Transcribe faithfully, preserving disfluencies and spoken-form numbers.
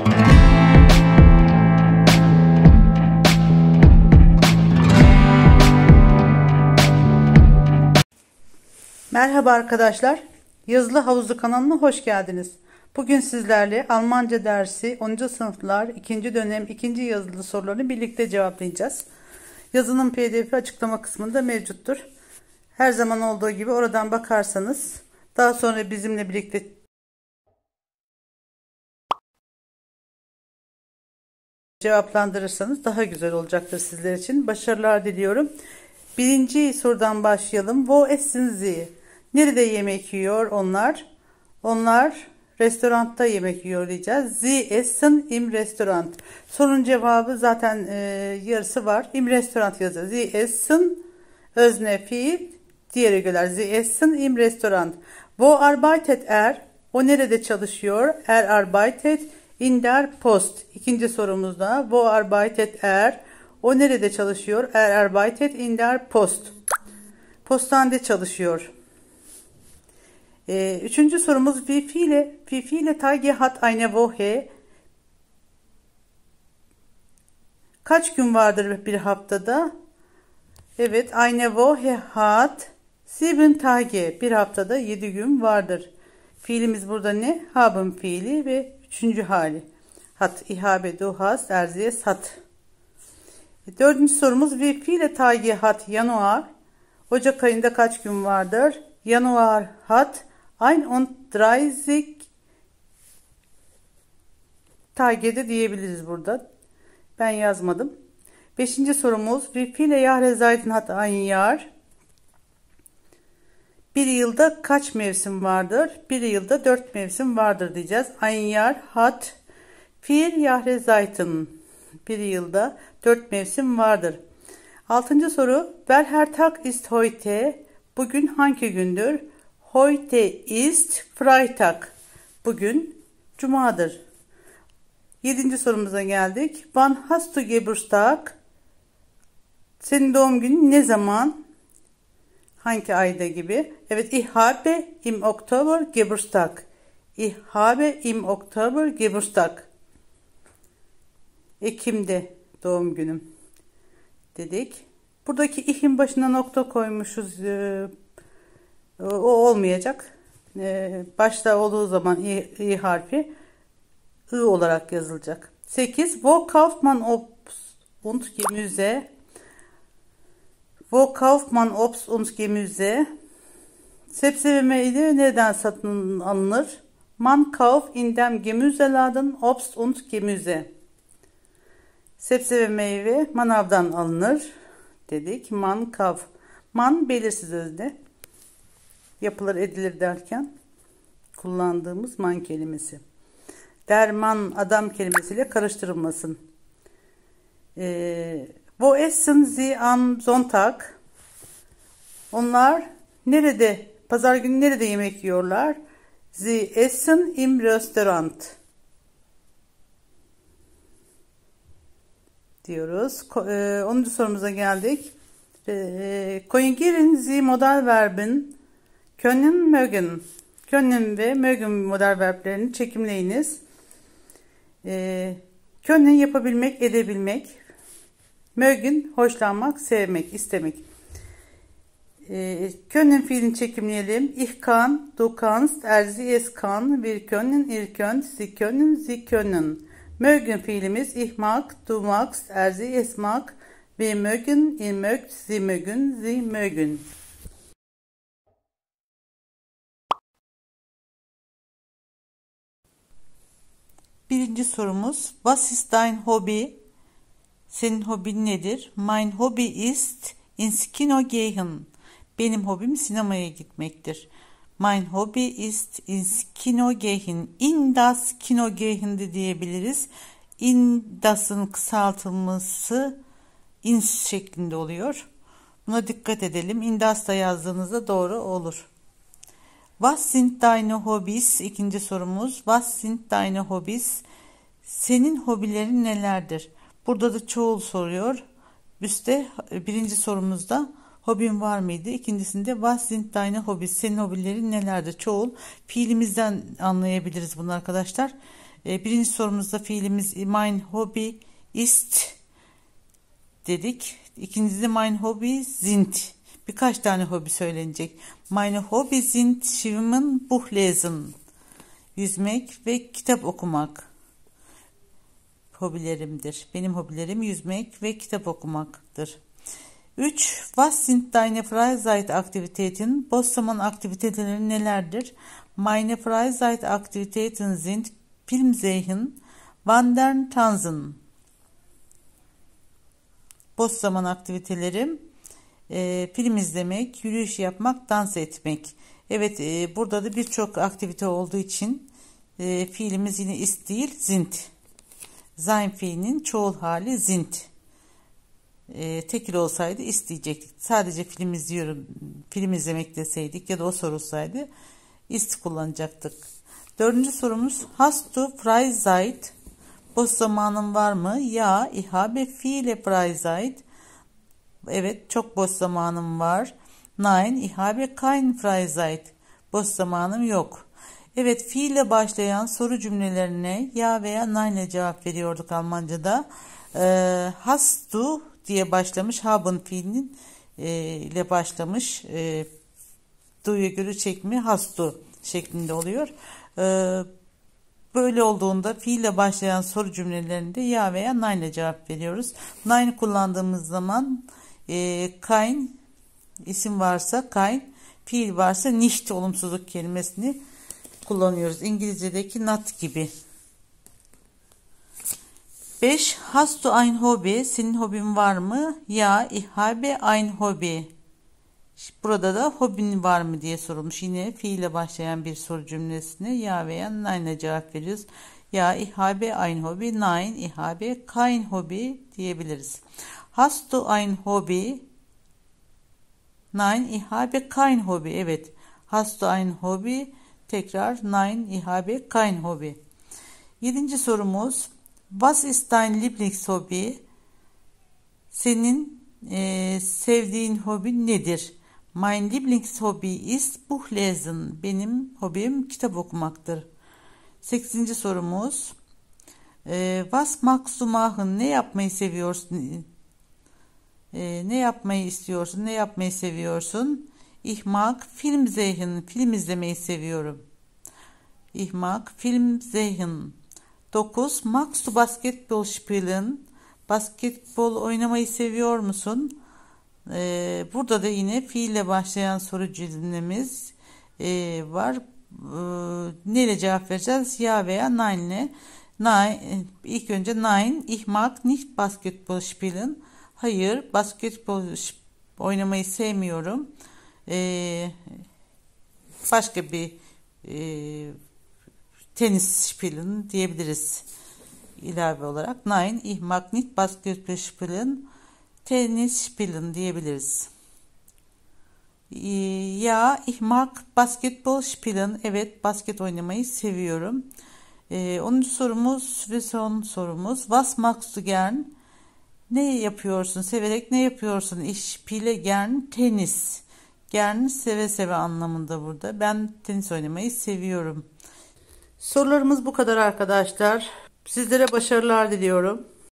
Merhaba arkadaşlar, Yazılı Havuzu kanalına hoş geldiniz. Bugün sizlerle Almanca dersi onuncu sınıflar ikinci dönem ikinci yazılı sorularını birlikte cevaplayacağız. Yazının P D F'i açıklama kısmında mevcuttur. Her zaman olduğu gibi oradan bakarsanız daha sonra bizimle birlikte cevaplandırırsanız daha güzel olacaktır sizler için. Başarılar diliyorum. Birinci sorudan başlayalım. Wo essen Sie? Nerede yemek yiyor onlar? Onlar restoranda yemek yiyor diyeceğiz. Sie essen im Restaurant. Sorunun cevabı zaten e, yarısı var. Im Restaurant yazıyor. Sie essen özne fiil, diğeri göler. Sie essen im Restaurant. Wo arbeitet er? O nerede çalışıyor? Er arbeitet in der Post. İkinci sorumuzda wo arbeitet er? O nerede çalışıyor? Er arbeitet in der Post. Postanede çalışıyor. Ee, üçüncü sorumuz wie viele, wie viele Tage hat eine Woche? Kaç gün vardır bir haftada? Evet, eine Woche hat sieben Tage. Bir haftada yedi gün vardır. Fiilimiz burada ne? Haben fiili ve üçüncü hali. Hat, ich habe, du hast, er, sie, es hat. Dördüncü sorumuz wie viele Tage hat Januar? Ocak ayında kaç gün vardır? Januar hat einunddreißig Tage de diyebiliriz burada. Ben yazmadım. Beşinci sorumuz wie viele Jahreszeiten hat ein Jahr? Bir yılda kaç mevsim vardır? Bir yılda dört mevsim vardır diyeceğiz. Ein Jahr hat vier Jahreszeiten. Bir yılda dört mevsim vardır. Altıncı soru. Welcher Tag ist heute? Bugün hangi gündür? Heute ist Freitag. Bugün Cuma'dır. Yedinci sorumuza geldik. Wann hast du Geburtstag? Senin doğum günün ne zaman? Hangi ayda gibi? Evet, ich habe im Oktober Geburtstag. Ich habe im Oktober Geburtstag. Ekim'de doğum günüm dedik. Buradaki ih'in başına nokta koymuşuz. O olmayacak. Başta olduğu zaman i, i harfi I olarak yazılacak. sekiz. Wo kauft man Obst und Gemüse? Wo kauft man Obst und Gemüse? Sebze ve meyve neden satın alınır? Man kauft in dem Gemüseladen Obst und Gemüse. Sebze ve meyve manavdan alınır dedik. Man kauft. Man belirsiz özne. Yapılır edilir derken kullandığımız man kelimesi. Derman adam kelimesiyle karıştırılmasın. Ee, Wo essen Sie am Sonntag? Onlar nerede, pazar günü nerede yemek yiyorlar? Sie essen im Restaurant diyoruz. onuncu sorumuza geldik. Konjugieren Sie Modalverben können mögen. Können ve mögen modal verblerini çekimleyiniz. Können yapabilmek, edebilmek. Mögen hoşlanmak, sevmek, istemek. Können fiilini çekimleyelim. Ich kann, du kannst, er, sie, es kann, wir können, ihr könnt, sie können, sie können. Mögen fiilimiz ich mag, du magst, er, sie, es mag, wir mögen, ihr mögt, sie mögen, sie mögen. Birinci sorumuz Was ist dein Hobby? Senin hobin nedir? Mein Hobby ist ins Kino gehen. Benim hobim sinemaya gitmektir. Mein Hobby ist ins Kino gehen. In das Kino gehen de diyebiliriz. In das'ın kısaltılması ins şeklinde oluyor. Buna dikkat edelim. In das da yazdığınızda doğru olur. Was sind deine Hobbys? İkinci sorumuz. Was sind deine Hobbys? Senin hobilerin nelerdir? Burada da çoğul soruyor. Üste birinci sorumuzda hobin var mıydı? İkincisinde was sind deine Hobbys? Senin hobilerin nelerdir? Çoğul. Fiilimizden anlayabiliriz bunu arkadaşlar. E, birinci sorumuzda fiilimiz mein Hobby ist dedik. İkincisi mein Hobby sind. Birkaç tane hobi söylenecek. Meine Hobby sind Schwimmen, Buch lesen. Yüzmek ve kitap okumak. Hobilerimdir. Benim hobilerim yüzmek ve kitap okumaktır. üç. Was sind deine Freizeitaktivitäten? Boş zaman aktiviteleri nelerdir? Meine Freizeitaktivitäten sind Film sehen, Wandern, Tanzen. Boş zaman aktivitelerim e, film izlemek, yürüyüş yapmak, dans etmek. Evet, e, burada da birçok aktivite olduğu için e, fiilimiz yine ist değil, sind. Sein fiilinin çoğul hali sind. E, tekil olsaydı isteyecektik. Sadece film izliyorum, film izlemek deseydik ya da o sorulsaydı ist kullanacaktık. Dördüncü sorumuz hast du Freizeit? Boş zamanın var mı? Ya, ich habe viele Freizeit. Evet, çok boş zamanım var. Nein, ich habe kein Freizeit. Boş zamanım yok. Evet, fiille başlayan soru cümlelerine ya veya nein ile cevap veriyorduk Almanca'da. Ee, hast du diye başlamış. Haben fiilinin e, ile başlamış. E, du'ya göre çekimi hast du şeklinde oluyor. Ee, böyle olduğunda fiille başlayan soru cümlelerinde ya veya nein ile cevap veriyoruz. Nein kullandığımız zaman e, kein isim varsa kein, fiil varsa nicht olumsuzluk kelimesini kullanıyoruz. İngilizce'deki not gibi. beş. Hast du ein Hobby? Senin hobin var mı? Ya, ich habe ein Hobby. Burada da hobin var mı diye sorulmuş. Yine fiille başlayan bir soru cümlesine ya veya nein ile cevap veriyoruz. Ya, ich habe ein Hobby. Nein, ich habe kein Hobby diyebiliriz. Hast du ein Hobby? Nein, ich habe kein Hobby. Evet. Hast du ein Hobby? Tekrar nein, ich habe kein Hobby. Yedinci sorumuz. Was ist dein Lieblingshobby? Senin e, sevdiğin hobi nedir? Mein Lieblingshobby ist Buch lesen. Benim hobim kitap okumaktır. Sekizinci sorumuz. E, was magst du machen? Ne yapmayı seviyorsun? E, ne yapmayı istiyorsun? Ne yapmayı seviyorsun? Ich mag Film sehen. Film izlemeyi seviyorum. Ich mag Film sehen. dokuz. Magst du Basketball spielen? Basketbol oynamayı seviyor musun? Ee, burada da yine fiille başlayan soru cümlemiz e, var. Ee, neyle cevap vereceğiz? Ya veya nein ile. Nein, ilk önce nein. Ich mag nicht Basketball spielen. Hayır, basketbol oynamayı sevmiyorum. Ee, başka bir e, tenis spielen diyebiliriz ilave olarak. Nein, ich mag nicht Basketball spielen. Tenis spielen diyebiliriz. Ya, ich mag Basketball spielen. Evet, basket oynamayı seviyorum. Ee, onuncu sorumuz ve son sorumuz. Was magst du gern? Ne yapıyorsun? Severek ne yapıyorsun? Ich spiele gern tenis. Gern seve seve anlamında burada. Ben tenis oynamayı seviyorum. Sorularımız bu kadar arkadaşlar. Sizlere başarılar diliyorum.